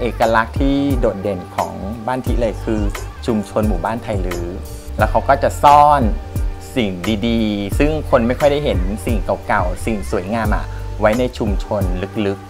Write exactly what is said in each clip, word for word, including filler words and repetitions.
อกลักษณ์ที่โดดเด่นของบ้านทิเลยคือชุมชนหมู่บ้านไทยลื้อแล้วเขาก็จะซ่อนสิ่งดีๆซึ่งคนไม่ค่อยได้เห็นสิ่งเก่าๆสิ่งสวยงามอะไว้ในชุมชนลึก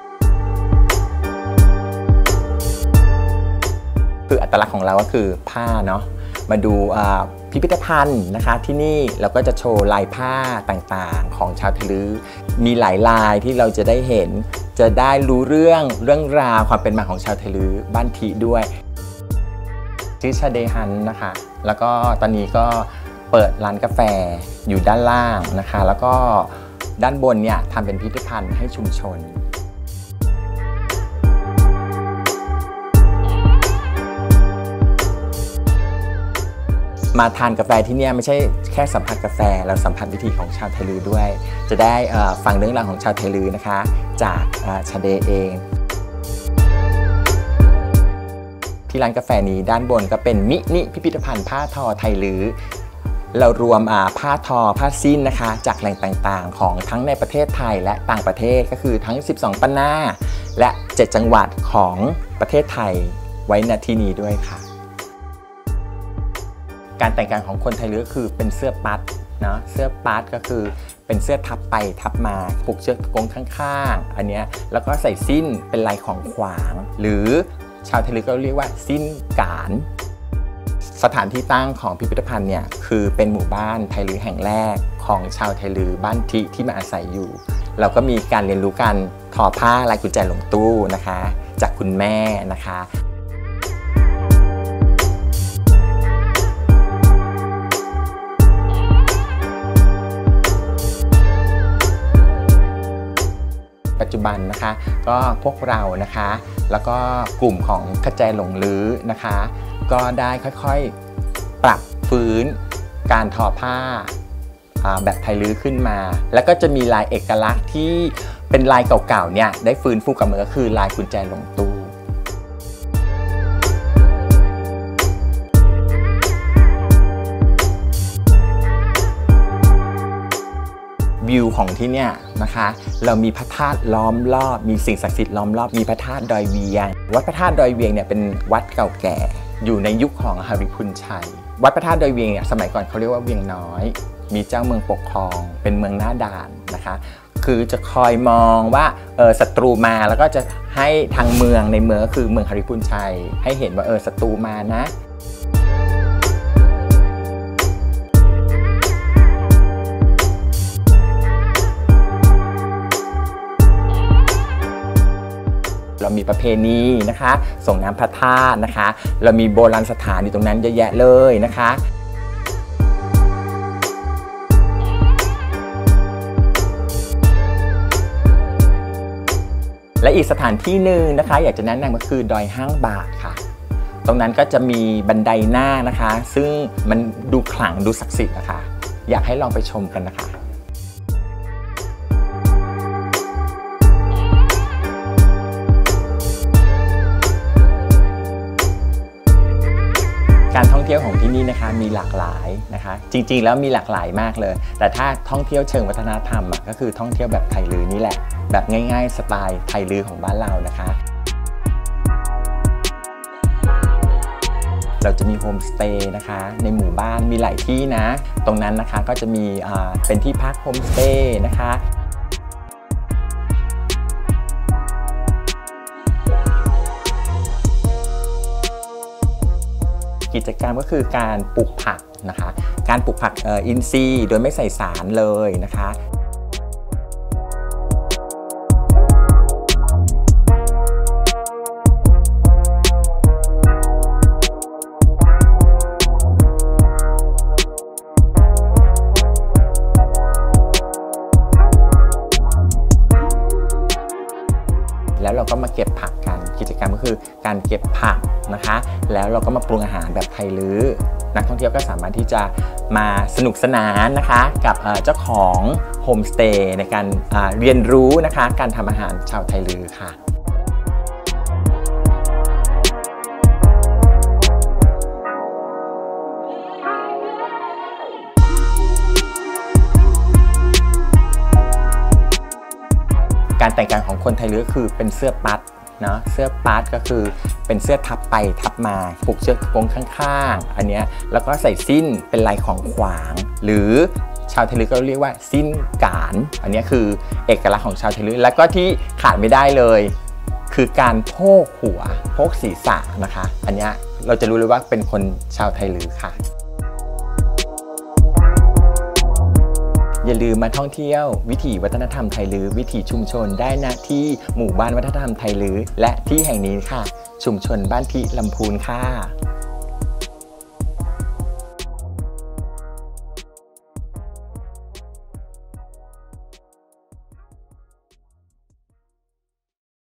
ๆคืออัตลักษณ์ของเราก็คือผ้าเนาะมาดูพิพิธภัณฑ์นะคะที่นี่เราก็จะโชว์ลายผ้าต่างๆของชาวไทยลื้อมีหลายลายที่เราจะได้เห็นจะได้รู้เรื่องเรื่องราวความเป็นมาของชาวไทยลื้อบ้านทิด้วยชื่อชาเดฮันนะคะแล้วก็ตอนนี้ก็เปิดร้านกาแฟอยู่ด้านล่างนะคะแล้วก็ด้านบนเนี่ยทำเป็นพิพิธภัณฑ์ให้ชุมชนมาทานกาแฟที่นี่ไม่ใช่แค่สัมผัสกาแฟเราสัมผัสวิถีของชาวไทยลื้อด้วยจะได้ฟังเรื่องราวของชาวไทยลื้อนะคะจากชาเดเองที่ร้านกาแฟนี้ด้านบนก็เป็นมินิพิพิธภัณฑ์ผ้าทอไทยลื้อเรารวมผ้าทอผ้าสิ้นนะคะจากแหล่งต่างๆของทั้งในประเทศไทยและต่างประเทศก็คือทั้งสิบสองปันนาและเจ็ดจังหวัดของประเทศไทยไว้ณที่นี้ด้วยค่ะการแต่งกายของคนไทยลื้อคือเป็นเสื้อปัดเนาะเสื้อปัดก็คือเป็นเสื้อทับไปทับมาผูกเชือกกงข้างๆอันเนี้ยแล้วก็ใส่สิ้นเป็นลายของขวางหรือชาวไทยลื้อก็เรียกว่าสิ้นกานสถานที่ตั้งของพิพิธภัณฑ์เนี่ยคือเป็นหมู่บ้านไทยลื้อแห่งแรกของชาวไทยลื้อบ้านทิที่มาอาศัยอยู่เราก็มีการเรียนรู้การทอผ้าลายกุญแจหลงตู้นะคะจากคุณแม่นะคะปัจจุบันนะคะก็พวกเรานะคะแล้วก็กลุ่มของขแจหลงลื้อนะคะก็ได้ค่อยๆปรับฟื้นการทอผ้าแบบไทยลื้อขึ้นมาแล้วก็จะมีลายเอกลักษณ์ที่เป็นลายเก่าๆเนี่ยได้ฟื้นฟูกลับมาก็คือลายกุญแจหลงตู้วิวของที่เนี่ยนะคะเรามีพระธาตุล้อมรอบมีสิ่งศักดิ์สิทธิ์ล้อมรอบมีพระธาตุดอยเวียงวัดพระธาตุดอยเวียงเนี่ยเป็นวัดเก่าแก่อยู่ในยุคของหฤพุนชัยวัดพระธาตุดอยเวียงเนี่ยสมัยก่อนเขาเรียกว่าเวียงน้อยมีเจ้าเมืองปกครองเป็นเมืองหน้าด่านนะคะคือจะคอยมองว่าเออศัตรูมาแล้วก็จะให้ทางเมืองในเมืองก็คือเมืองหฤพุนชัยให้เห็นว่าเออศัตรูมานะเรามีประเพณีนะคะส่งน้ำพระธาตุนะคะเรามีโบราณสถานอยู่ตรงนั้นเยอะแยะเลยนะคะและอีกสถานที่หนึ่งนะคะอยากจะแนะนำก็คือดอยห้างบาทค่ะตรงนั้นก็จะมีบันไดหน้านะคะซึ่งมันดูขลังดูศักดิ์สิทธิ์นะคะอยากให้ลองไปชมกันนะคะการท่องเที่ยวของที่นี่นะคะมีหลากหลายนะคะจริงๆแล้วมีหลากหลายมากเลยแต่ถ้าท่องเที่ยวเชิงวัฒนธรรมก็คือท่องเที่ยวแบบไทยลื้อนี่แหละแบบง่ายๆสไตล์ไทยลื้อของบ้านเรานะคะเราจะมีโฮมสเตย์นะคะในหมู่บ้านมีหลายที่นะตรงนั้นนะคะก็จะมีเป็นที่พักโฮมสเตย์นะคะกิจกรรมก็คือการปลูกผักนะคะการปลูกผักอินทรีย์โดยไม่ใส่สารเลยนะคะแล้วเราก็มาเก็บผักกันกิจกรรมก็คือการเก็บผักนะคะแล้วเราก็มาปรุงอาหารแบบไทยลื้อนักท่องเที่ยวก็สามารถที่จะมาสนุกสนานนะคะกับเจ้าของโฮมสเตย์ในการเรียนรู้นะคะการทำอาหารชาวไทยลื้อค่ะ การแต่งกายของคนไทยลื้อคือเป็นเสื้อปัดเนาะเสื้อปัดก็คือเป็นเสื้อทับไปทับมาผูกเชือกกงข้างๆอันเนี้ยแล้วก็ใส่สิ้นเป็นลายของขวางหรือชาวไทยลื้อก็เรียกว่าสิ้นกานอันนี้คือเอกลักษณ์ของชาวไทยลื้อแล้วก็ที่ขาดไม่ได้เลยคือการโพกหัวโพกศีรษะนะคะอันนี้เราจะรู้เลยว่าเป็นคนชาวไทยลื้อค่ะอย่าลืมมาท่องเที่ยววิถีวัฒนธรรมไทยลื้อวิถีชุมชนได้ณที่หมู่บ้านวัฒนธรรมไทยลื้อและที่แห่งนี้ค่ะชุมชนบ้านพิลำพูนค่ะ